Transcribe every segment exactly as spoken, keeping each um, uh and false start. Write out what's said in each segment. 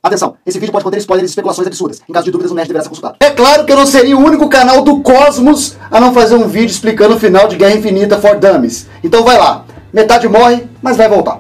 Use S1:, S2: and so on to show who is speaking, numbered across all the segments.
S1: Atenção, esse vídeo pode conter spoilers e especulações absurdas. Em caso de dúvidas, o nerd deverá ser consultado. É claro que eu não seria o único canal do Cosmos a não fazer um vídeo explicando o final de Guerra Infinita for Dummies. Então vai lá, metade morre, mas vai voltar.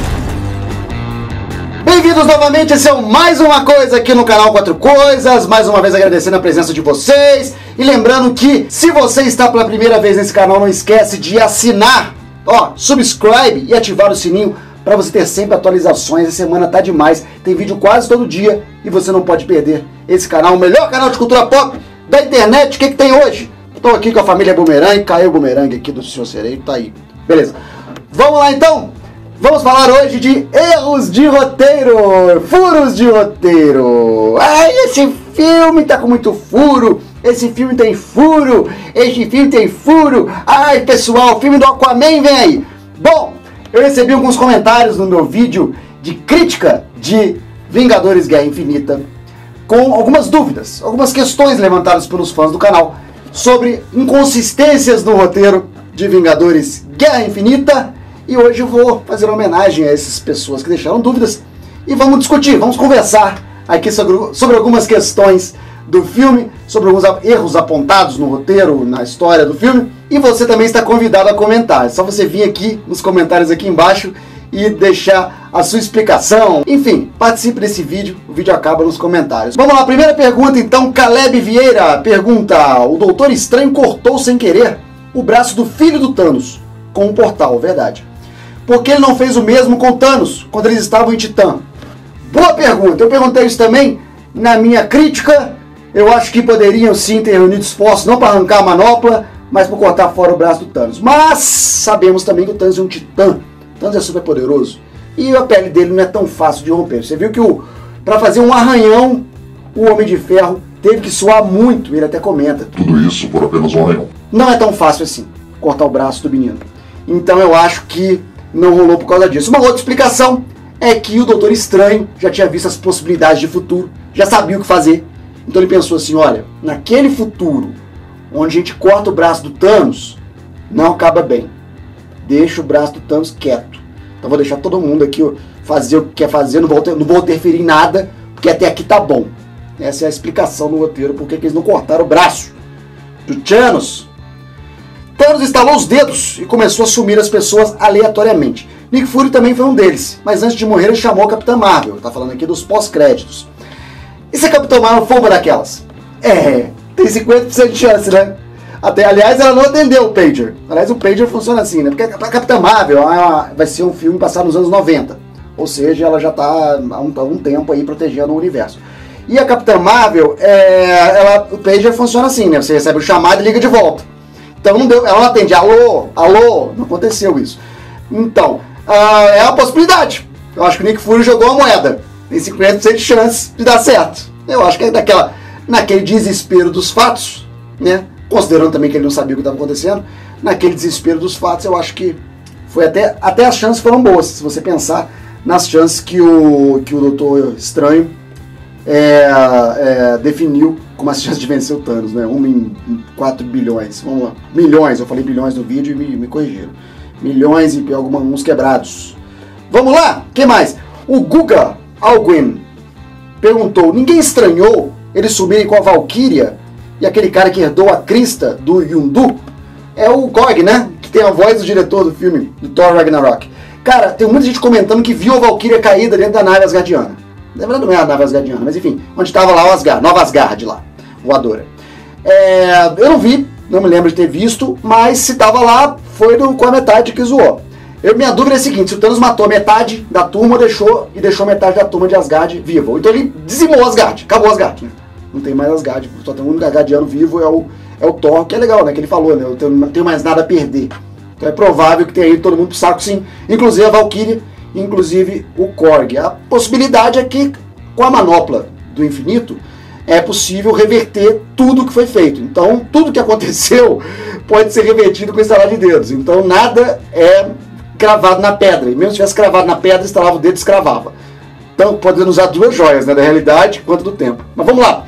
S1: Bem-vindos novamente, esse é o Mais Uma Coisa aqui no canal Quatro Coisas. Mais uma vez agradecendo a presença de vocês. E lembrando que, se você está pela primeira vez nesse canal, não esquece de assinar, ó, subscribe e ativar o sininho para você ter sempre atualizações. Essa semana tá demais, tem vídeo quase todo dia e você não pode perder esse canal, o melhor canal de cultura pop da internet. O que que tem hoje? Estou aqui com a família Boomerang, caiu o Boomerang aqui do senhor Sereio, tá aí. Beleza, vamos lá então? Vamos falar hoje de erros de roteiro, furos de roteiro. Ai, esse filme tá com muito furo, esse filme tem furo, esse filme tem furo. Ai, pessoal, o filme do Aquaman vem aí. Bom, eu recebi alguns comentários no meu vídeo de crítica de Vingadores Guerra Infinita, com algumas dúvidas, algumas questões levantadas pelos fãs do canal sobre inconsistências no roteiro de Vingadores Guerra Infinita. E hoje eu vou fazer uma homenagem a essas pessoas que deixaram dúvidas e vamos discutir, vamos conversar aqui sobre, sobre algumas questões do filme, sobre alguns erros apontados no roteiro, na história do filme. E você também está convidado a comentar, é só você vir aqui nos comentários aqui embaixo e deixar a sua explicação. Enfim, participe desse vídeo, o vídeo acaba nos comentários. Vamos lá, primeira pergunta então. Caleb Vieira pergunta: o Doutor Estranho cortou sem querer o braço do filho do Thanos com um portal, verdade? Por que ele não fez o mesmo com Thanos, quando eles estavam em Titã? Boa pergunta, eu perguntei isso também na minha crítica. Eu acho que poderiam sim ter reunido esforços, não para arrancar a manopla, mas para cortar fora o braço do Thanos. Mas sabemos também que o Thanos é um titã, o Thanos é super poderoso, e a pele dele não é tão fácil de romper. Você viu que para fazer um arranhão, o Homem de Ferro teve que suar muito, ele até comenta.
S2: Tudo isso por apenas um arranhão.
S1: Não é tão fácil assim, cortar o braço do menino. Então eu acho que não rolou por causa disso. Uma outra explicação é que o Doutor Estranho já tinha visto as possibilidades de futuro, já sabia o que fazer. Então ele pensou assim, olha, naquele futuro onde a gente corta o braço do Thanos, não acaba bem. Deixa o braço do Thanos quieto. Então vou deixar todo mundo aqui fazer o que quer fazer, não vou, ter, não vou interferir em nada, porque até aqui tá bom. Essa é a explicação no roteiro, porque que eles não cortaram o braço do Thanos. Thanos estalou os dedos e começou a sumir as pessoas aleatoriamente. Nick Fury também foi um deles, mas antes de morrer ele chamou a Capitã Marvel. Tá falando aqui dos pós-créditos. E se a Capitã Marvel for uma daquelas? É, tem cinquenta por cento de chance, né? Até, aliás, ela não atendeu o Pager. Aliás, o Pager funciona assim, né? Porque a Capitã Marvel vai ser um filme passado nos anos noventa. Ou seja, ela já está há um, há um tempo aí protegendo o universo. E a Capitã Marvel, é, ela, o Pager funciona assim, né? Você recebe o chamado e liga de volta. Então não deu, ela não atende, alô, alô, não aconteceu isso. Então, uh, é uma possibilidade. Eu acho que o Nick Fury jogou a moeda. Tem cinquenta por cento de chance de dar certo. Eu acho que é daquela, naquele desespero dos fatos, né? Considerando também que ele não sabia o que estava acontecendo, naquele desespero dos fatos, eu acho que foi até, até as chances foram boas, se você pensar nas chances que o, que o Doutor Estranho é, é, definiu como as chances de vencer o Thanos, né? Um em quatro bilhões, vamos lá, milhões, eu falei bilhões no vídeo e me, me corrigiram. Milhões e alguns quebrados. Vamos lá, o que mais? O Guga Alguin perguntou: ninguém estranhou eles sumirem com a Valkyria e aquele cara que herdou a crista do Yondu? É o Korg, né? Que tem a voz do diretor do filme, do Thor Ragnarok. Cara, tem muita gente comentando que viu a Valkyria caída dentro da nave asgardiana. Na verdade não é a nave asgardiana, mas enfim, onde estava lá o Asgard, Nova Asgard lá, voadora. É, eu não vi, não me lembro de ter visto, mas se estava lá, foi do, com a metade que zoou. Eu, minha dúvida é a seguinte: se o Thanos matou metade da turma deixou, e deixou metade da turma de Asgard vivo, então ele dizimou Asgard, acabou Asgard, né? Não tem mais Asgard, só tem um único Asgardiano vivo, é o, é o Thor, que é legal, né? Que ele falou, né? Eu não tenho mais nada a perder. Então é provável que tenha ido todo mundo pro saco, sim, inclusive a Valkyria, inclusive o Korg. A possibilidade é que com a manopla do infinito é possível reverter tudo que foi feito. Então tudo que aconteceu pode ser revertido com estalar de dedos. Então nada é cravado na pedra. E mesmo se tivesse cravado na pedra, estalava o dedo e escravava. Então podendo usar duas joias, né? Da realidade quanto do tempo. Mas vamos lá.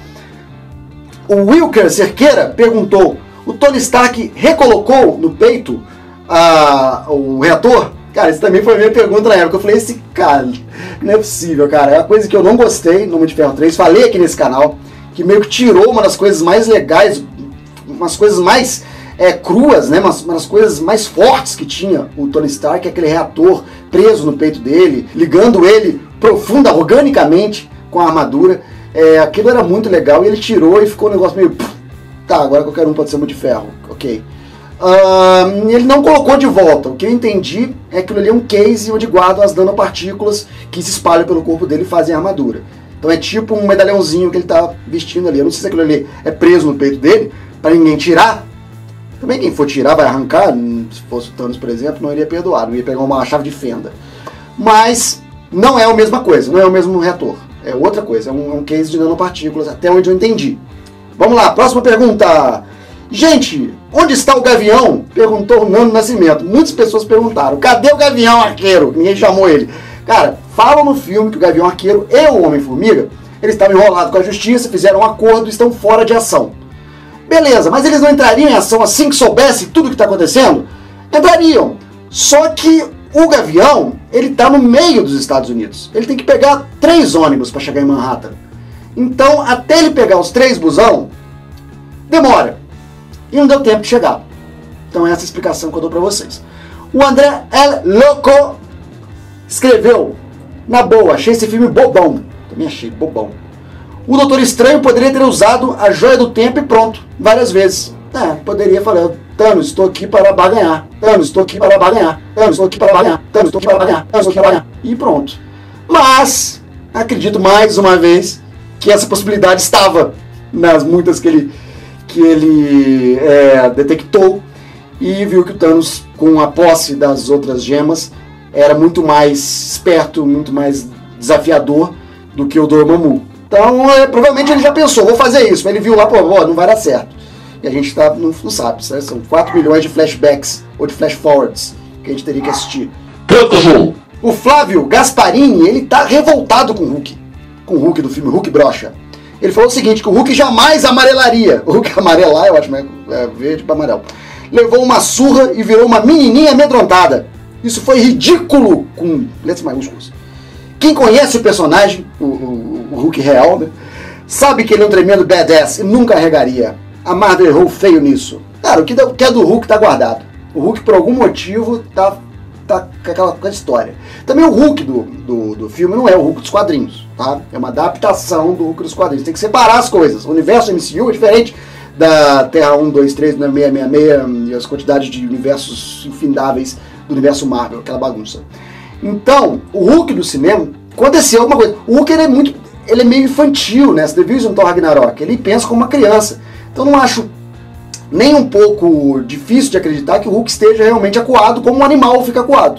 S1: O Wilker Cerqueira perguntou: o Tony Stark recolocou no peito a, o reator? Cara, isso também foi a minha pergunta na época. Eu falei, esse cara, não é possível, cara. É uma coisa que eu não gostei no Homem de Ferro três, falei aqui nesse canal, que meio que tirou uma das coisas mais legais, umas coisas mais é, cruas, né? Uma, uma das coisas mais fortes que tinha o Tony Stark, aquele reator preso no peito dele, ligando ele profunda, organicamente com a armadura. É, aquilo era muito legal e ele tirou e ficou um negócio meio... Tá, agora qualquer um pode ser Homem de Ferro, ok. Uh, ele não colocou de volta. O que eu entendi é que aquilo ali é um case onde guardam as nanopartículas que se espalham pelo corpo dele e fazem a armadura. Então é tipo um medalhãozinho que ele tá vestindo ali. Eu não sei se aquilo ali é preso no peito dele para ninguém tirar. Também quem for tirar vai arrancar. Se fosse o Thanos, por exemplo, não iria perdoar, não ia pegar uma chave de fenda. Mas não é a mesma coisa, não é o mesmo reator. É outra coisa, é um, é um case de nanopartículas, até onde eu entendi. Vamos lá, próxima pergunta. Gente, onde está o Gavião? Perguntou o Nando Nascimento. Muitas pessoas perguntaram, cadê o Gavião Arqueiro? Ninguém chamou ele. Cara, falam no filme que o Gavião Arqueiro e o Homem-Formiga, eles estavam enrolados com a justiça, fizeram um acordo e estão fora de ação. Beleza, mas eles não entrariam em ação assim que soubesse tudo o que está acontecendo? Entrariam. Só que o Gavião, ele está no meio dos Estados Unidos. Ele tem que pegar três ônibus para chegar em Manhattan. Então, até ele pegar os três busão, demora. E não deu tempo de chegar. Então essa é a explicação que eu dou pra vocês. O André El Loco escreveu, na boa, achei esse filme bobão. Também achei bobão. O Doutor Estranho poderia ter usado a Joia do Tempo e pronto, várias vezes. É, poderia falar, Thanos, estou aqui para barganhar. Thanos, estou aqui para barganhar. Thanos, estou aqui para barganhar. Thanos, estou aqui para barganhar. Thanos, estou aqui para barganhar. E pronto. Mas, acredito mais uma vez que essa possibilidade estava nas muitas que ele... que ele é, detectou e viu que o Thanos, com a posse das outras gemas, era muito mais esperto, muito mais desafiador do que o Dormammu. Então, é, provavelmente ele já pensou, vou fazer isso, mas ele viu lá, pô, não vai dar certo. E a gente tá, não, não sabe, né? São quatro milhões de flashbacks, ou de flash forwards, que a gente teria que assistir. O Flávio Gasparini, ele tá revoltado com o Hulk, com o Hulk do filme Hulk Brocha. Ele falou o seguinte, que o Hulk jamais amarelaria. O Hulk amarelar, eu acho, mas é verde para amarelo. Levou uma surra e virou uma menininha amedrontada. Isso foi ridículo, com letras maiúsculas. Quem conhece o personagem, o, o, o Hulk real, né, sabe que ele é um tremendo badass e nunca carregaria. A Marvel errou feio nisso. Cara, o que, o que é do Hulk tá guardado. O Hulk, por algum motivo, tá... tá com aquela, aquela história. Também o Hulk do, do, do filme não é o Hulk dos quadrinhos, tá? É uma adaptação do Hulk dos quadrinhos. Tem que separar as coisas. O universo M C U é diferente da Terra um, dois, três, seiscentos e sessenta e seis e as quantidades de universos infindáveis do universo Marvel, aquela bagunça. Então, o Hulk do cinema, aconteceu alguma coisa. O Hulk ele é muito, ele é meio infantil, né? Você viu isso no Thor Ragnarok. Ele pensa como uma criança. Então não acho nem um pouco difícil de acreditar que o Hulk esteja realmente acuado como um animal fica acuado.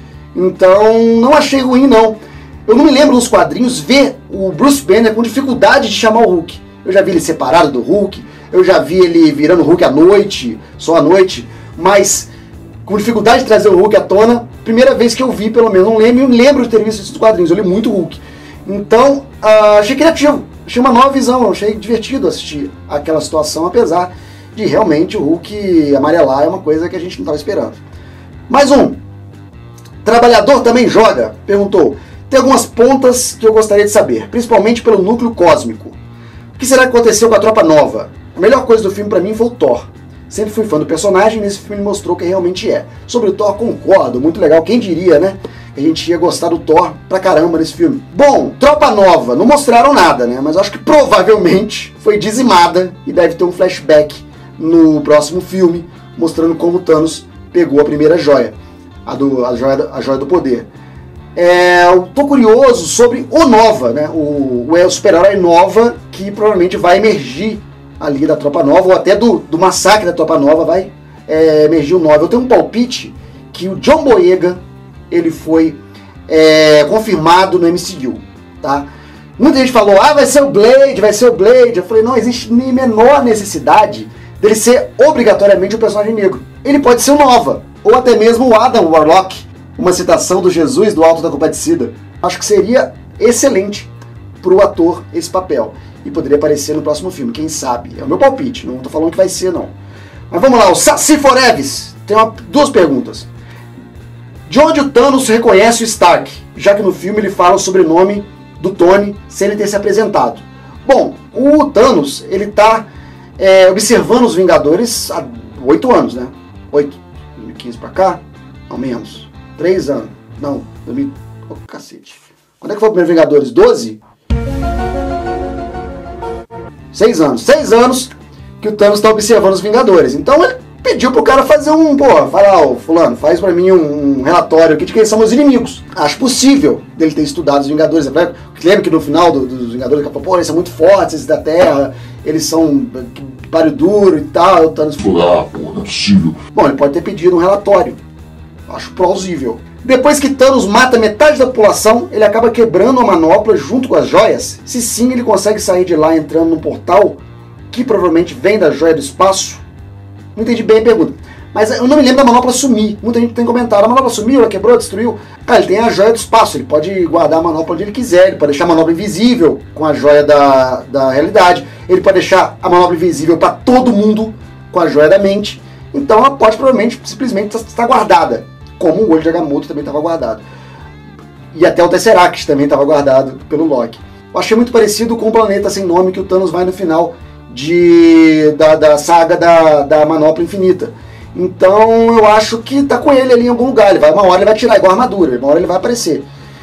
S1: Então, não achei ruim, não. Eu não me lembro nos quadrinhos ver o Bruce Banner com dificuldade de chamar o Hulk. Eu já vi ele separado do Hulk, eu já vi ele virando Hulk à noite, só à noite, mas com dificuldade de trazer o Hulk à tona, primeira vez que eu vi, pelo menos, não lembro, eu lembro de ter visto esses quadrinhos, eu li muito Hulk. Então, uh, achei criativo, achei uma nova visão, achei divertido assistir aquela situação, apesar de realmente o Hulk amarelar é uma coisa que a gente não estava esperando. Mais um. Trabalhador também joga? Perguntou. Tem algumas pontas que eu gostaria de saber, principalmente pelo núcleo cósmico. O que será que aconteceu com a Tropa Nova? A melhor coisa do filme pra mim foi o Thor. Sempre fui fã do personagem e nesse filme mostrou que realmente é. Sobre o Thor concordo, muito legal. Quem diria, né? Que a gente ia gostar do Thor pra caramba nesse filme. Bom, Tropa Nova, não mostraram nada, né? Mas acho que provavelmente foi dizimada e deve ter um flashback no próximo filme, mostrando como Thanos pegou a primeira joia, a, do, a, joia, a joia do poder. É, eu tô curioso sobre o Nova, né? O, o super-herói Nova, que provavelmente vai emergir ali da Tropa Nova, ou até do, do massacre da Tropa Nova, vai é, emergir o Nova. Eu tenho um palpite que o John Boyega, ele foi é, confirmado no M C U, tá? Muita gente falou, ah, vai ser o Blade, vai ser o Blade. Eu falei, não existe nem menor necessidade dele ser obrigatoriamente um personagem negro. Ele pode ser o Nova, ou até mesmo o Adam Warlock, uma citação do Jesus do Alto da Compadecida. Acho que seria excelente para o ator esse papel. E poderia aparecer no próximo filme, quem sabe. É o meu palpite, não estou falando que vai ser, não. Mas vamos lá, o Saci Foreves tem uma, duas perguntas. De onde o Thanos reconhece o Stark, já que no filme ele fala o sobrenome do Tony sem ele ter se apresentado. Bom, o Thanos, ele tá é, observando os Vingadores há oito anos, né? Oito. dois mil e quinze pra cá? Não, menos. Três anos. Não, dois mil... Oh, cacete. Quando é que foi o primeiro Vingadores? doze? Seis anos. Seis anos que o Thanos tá observando os Vingadores. Então ele pediu pro cara fazer um... Pô, fala, ó, fulano, faz pra mim um, um relatório aqui de quem são meus inimigos. Acho possível dele ter estudado os Vingadores. Lembra que no final do, dos Vingadores ele falou, pô, eles são muito fortes, esses da Terra, eles são páreo duro e tal. O Thanos falou, ah, pô, não é possível. Bom, ele pode ter pedido um relatório. Acho plausível. Depois que Thanos mata metade da população, ele acaba quebrando a manopla junto com as joias. Se sim, ele consegue sair de lá entrando num portal que provavelmente vem da joia do espaço. Não entendi bem a pergunta. Mas eu não me lembro da manopla sumir. Muita gente tem comentado, a manopla sumiu, ela quebrou, destruiu. Ah, ele tem a joia do espaço, ele pode guardar a manopla onde ele quiser, ele pode deixar a manopla invisível com a joia da, da realidade, ele pode deixar a manopla invisível para todo mundo com a joia da mente. Então ela pode provavelmente simplesmente estar guardada, como o olho de Agamotto também estava guardado. E até o Tesseract também estava guardado pelo Loki. Eu achei muito parecido com o planeta sem nome que o Thanos vai no final de, da, da saga da, da Manopla Infinita. Então eu acho que tá com ele ali em algum lugar. Ele vai, uma hora ele vai tirar igual a armadura, uma hora ele vai aparecer.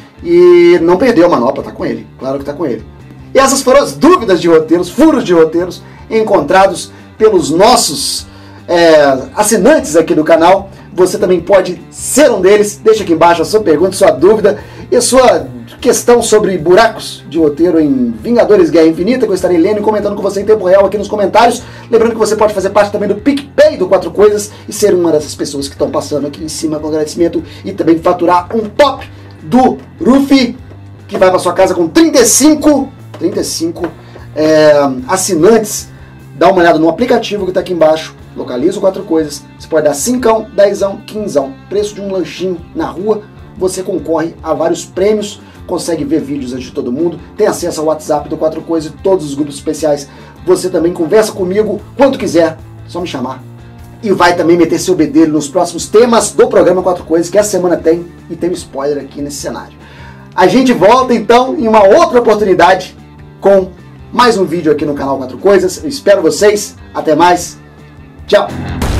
S1: E não perdeu a manopla, tá com ele. Claro que tá com ele. E essas foram as dúvidas de roteiros, furos de roteiros, encontrados pelos nossos é, assinantes aqui do canal. Você também pode ser um deles. Deixa aqui embaixo a sua pergunta, sua dúvida e a sua questão sobre buracos de roteiro em Vingadores Guerra Infinita, que eu estarei lendo e comentando com você em tempo real aqui nos comentários. Lembrando que você pode fazer parte também do PicPay do Quatro Coisas e ser uma dessas pessoas que estão passando aqui em cima com agradecimento e também faturar um top do Rufi, que vai para sua casa com trinta e cinco, trinta e cinco é, assinantes. Dá uma olhada no aplicativo que está aqui embaixo. Localiza o Quatro Coisas, você pode dar cincão, dezão, quinzão, preço de um lanchinho na rua, você concorre a vários prêmios, consegue ver vídeos antes de todo mundo, tem acesso ao WhatsApp do Quatro Coisas e todos os grupos especiais, você também conversa comigo quando quiser, só me chamar. E vai também meter seu bedelho nos próximos temas do programa Quatro Coisas, que essa semana tem, e tem um spoiler aqui nesse cenário. A gente volta então em uma outra oportunidade com mais um vídeo aqui no canal Quatro Coisas, eu espero vocês, até mais. Tchau!